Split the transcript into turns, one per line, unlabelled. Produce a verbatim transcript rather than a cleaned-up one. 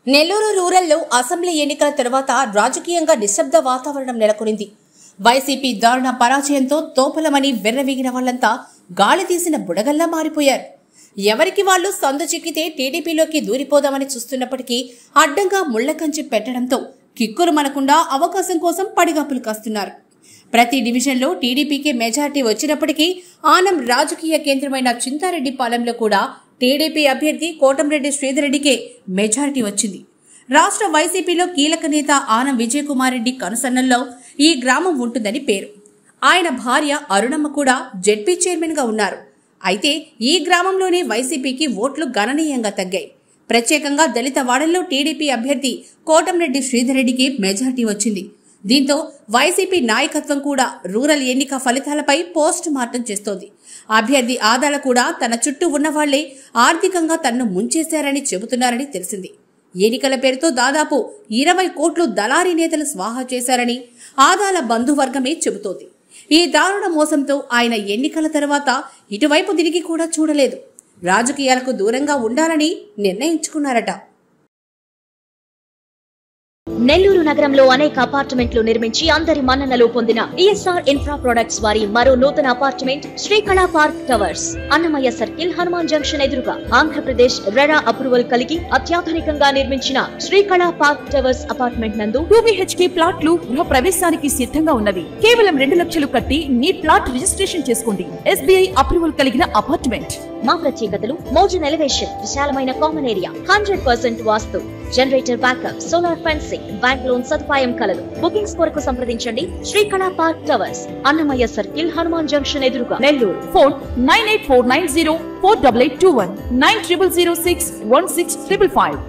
నెల్లూరు రూరల్లో అసెంబ్లీ ఎన్నికల తర్వాత రాజకీయంగా నిశ్శబ్ద వాతావరణం నెలకొనింది. వైసీపీ దారుణ పరాజయంతో తోపలమని వెర్రవీగిన వాళ్లంతా గాలి తీసిన బుడగల్లా మారిపోయారు. ఎవరికి వాళ్లు సందు చిక్కితే టీడీపీలోకి దూరిపోదామని చూస్తున్నప్పటికీ అడ్డంగా ముళ్లకంచి పెట్టడంతో కిక్కురు మనకుండా అవకాశం కోసం పడిగాపులు కాస్తున్నారు. ప్రతి డివిజన్లో టీడీపీకి మెజార్టీ వచ్చినప్పటికీ ఆనం రాజకీయ కేంద్రమైన చింతారెడ్డిపాలెంలో కూడా టీడీపీ అభ్యర్థి కోటంరెడ్డి శ్రీధర్రెడ్డికే మెజారిటీ వచ్చింది. రాష్ట్ర వైసీపీలో కీలక నేత ఆనం విజయకుమార్ రెడ్డి కనుసన్నల్లో ఈ గ్రామం ఉంటుందని పేరు. ఆయన భార్య అరుణమ్మ కూడా జెడ్పీ చైర్మన్ గా ఉన్నారు. అయితే ఈ గ్రామంలోనే వైసీపీకి ఓట్లు గణనీయంగా తగ్గాయి. ప్రత్యేకంగా దళిత వాడల్లో టీడీపీ అభ్యర్థి కోటంరెడ్డి శ్రీధర్రెడ్డికి మెజారిటీ వచ్చింది. దీంతో వైసీపీ నాయకత్వం కూడా రూరల్ ఎన్నిక ఫలితాలపై పోస్ట్ మార్టం చేస్తోంది. అభ్యర్థి ఆదాల కూడా తన చుట్టూ ఉన్నవాళ్లే ఆర్థికంగా తన్ను ముంచేశారని చెబుతున్నారని తెలిసింది. ఎన్నికల పేరుతో దాదాపు ఇరవై కోట్లు దళారీ నేతలు స్వాహా చేశారని ఆదాల బంధువర్గమే చెబుతోంది. ఈ దారుణ మోసంతో ఆయన ఎన్నికల తర్వాత ఇటువైపు తిరిగి కూడా చూడలేదు. రాజకీయాలకు దూరంగా ఉండాలని నిర్ణయించుకున్నారట.
నెల్లూరు నగరంలో అనేక అపార్ట్మెంట్లు నిర్మించి అందరి మన్ననలు పొందిన ఈఎస్ఆర్ ఇన్ఫ్రా ప్రొడక్ట్స్ వారి మరో నూతన apartment Srikala park towers Annamayya circle Hanuman junction ఎదురుగా ఆంధ్రప్రదేశ్ రెరా అప్రూవల్ కలిగి అత్యాధునికంగా నిర్మించిన శ్రీకళా పార్క్ టవర్స్ అపార్ట్మెంట్ నందు
టూ బిహెచ్కే ప్లాట్లు గృహ ప్రవేశానికి సిద్ధంగా ఉన్నవి. కేవలం రెండు లక్షలు కట్టి మీ ప్లాట్ రిజిస్ట్రేషన్ చేసుకోండి. ఎస్బీఐ అప్రూవల్ కలిగిన అపార్ట్మెంట్.
మా ప్రత్యేకతలు మోడర్న్ ఎలివేషన్, విశాలమైన common area, hundred percent vastu, generator backup, solar fencing, bank loan సదుపాయం కలదు. బుకింగ్స్ కొరకు సంప్రదించండి. Srikala park towers, Annamayya circle, Hanuman junction ఎదురుగా, Nellore.
Phone nine eight four nine zero four eight eight two one, nine zero zero six one six triple five.